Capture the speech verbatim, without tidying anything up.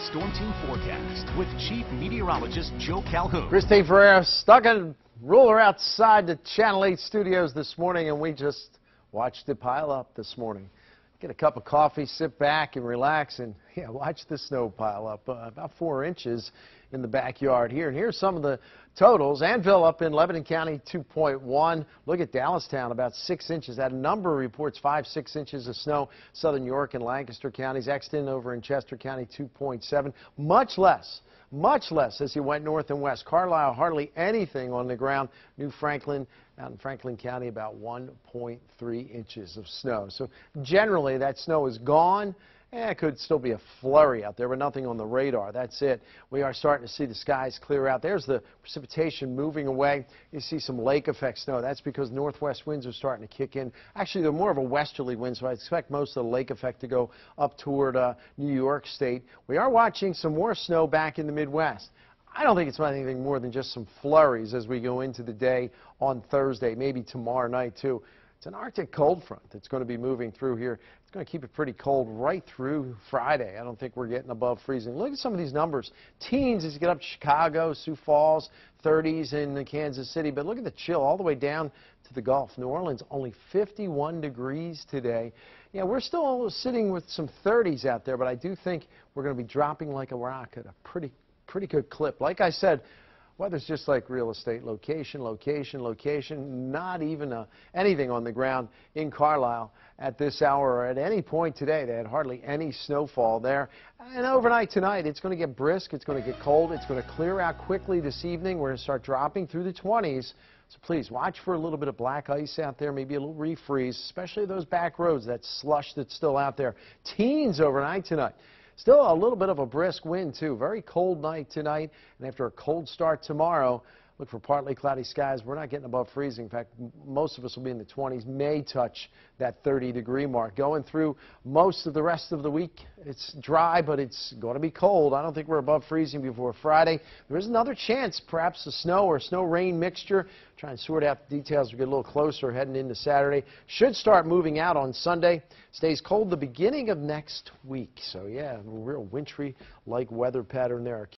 Storm Team forecast with Chief Meteorologist Joe Calhoun. Christine Ferreira stuck a ruler outside the Channel eight studios this morning, and we just watched it pile up this morning. Get a cup of coffee, sit back and relax, and yeah, watch the snow pile up. Uh, about four inches in the backyard here. And here's some of the totals. Annville up in Lebanon County, two point one. Look at Dallastown, about six inches. That number reports five, six inches of snow. Southern York and Lancaster counties. Exton over in Chester County, two point seven. Much less. Much less as you went north and west. Carlisle, hardly anything on the ground. New Franklin, out in Franklin County, about one point three inches of snow. So generally, that snow is gone. Eh, it could still be a flurry out there, but nothing on the radar. That's it. We are starting to see the skies clear out. There's the precipitation moving away. You see some lake effect snow. That's because northwest winds are starting to kick in. Actually, they're more of a westerly wind, so I expect most of the lake effect to go up toward uh, New York State. We are watching some more snow back in the Midwest. I don't think it's anything more than just some flurries as we go into the day on Thursday, maybe tomorrow night, too. It's an Arctic cold front that's going to be moving through here. It's going to keep it pretty cold right through Friday. I don't think we're getting above freezing. Look at some of these numbers. Teens as you get up to Chicago, Sioux Falls, thirties in Kansas City. But look at the chill all the way down to the Gulf. New Orleans, only fifty-one degrees today. Yeah, we're still sitting with some thirties out there, but I do think we're going to be dropping like a rock at a pretty, pretty good clip. Like I said, weather's just like real estate. Location, location, location. Not even a, anything on the ground in Carlisle at this hour or at any point today. They had hardly any snowfall there. And overnight tonight, it's going to get brisk. It's going to get cold. It's going to clear out quickly this evening. We're going to start dropping through the twenties. So please watch for a little bit of black ice out there, maybe a little refreeze, especially those back roads, that slush that's still out there. Teens overnight tonight. Still a little bit of a brisk wind, too. Very cold night tonight. And after a cold start tomorrow, look for partly cloudy skies. We're not getting above freezing. In fact, most of us will be in the twenties, may touch that thirty degree mark. Going through most of the rest of the week, it's dry, but it's going to be cold. I don't think we're above freezing before Friday. There is another chance, perhaps a snow or snow-rain mixture. Try and sort out the details as we get a little closer heading into Saturday. Should start moving out on Sunday. Stays cold the beginning of next week. So, yeah, a real wintry-like weather pattern there.